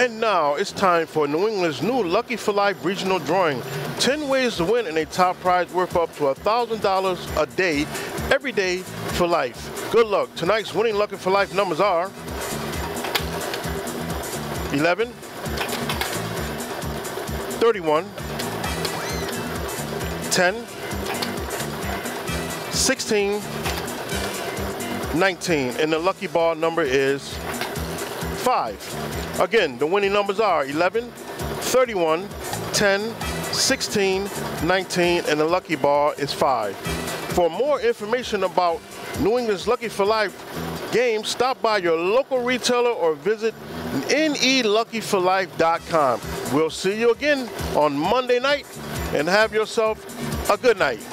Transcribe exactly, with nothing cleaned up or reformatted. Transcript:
And now it's time for New England's new Lucky for Life regional drawing. ten ways to win and a top prize worth up to one thousand dollars a day, every day for life. Good luck. Tonight's winning Lucky for Life numbers are eleven, thirty-one, ten, sixteen, nineteen, and the lucky ball number is five. Again, the winning numbers are eleven, thirty-one, ten, sixteen, nineteen, and the lucky ball is five. For more information about New England's Lucky for Life game, stop by your local retailer or visit N E lucky for life dot com. We'll see you again on Monday night, and have yourself a good night.